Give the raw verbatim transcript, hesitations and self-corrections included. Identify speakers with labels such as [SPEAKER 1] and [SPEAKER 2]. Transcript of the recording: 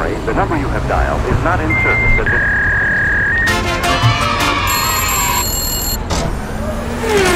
[SPEAKER 1] sorry, the number you have dialed is not in service at this...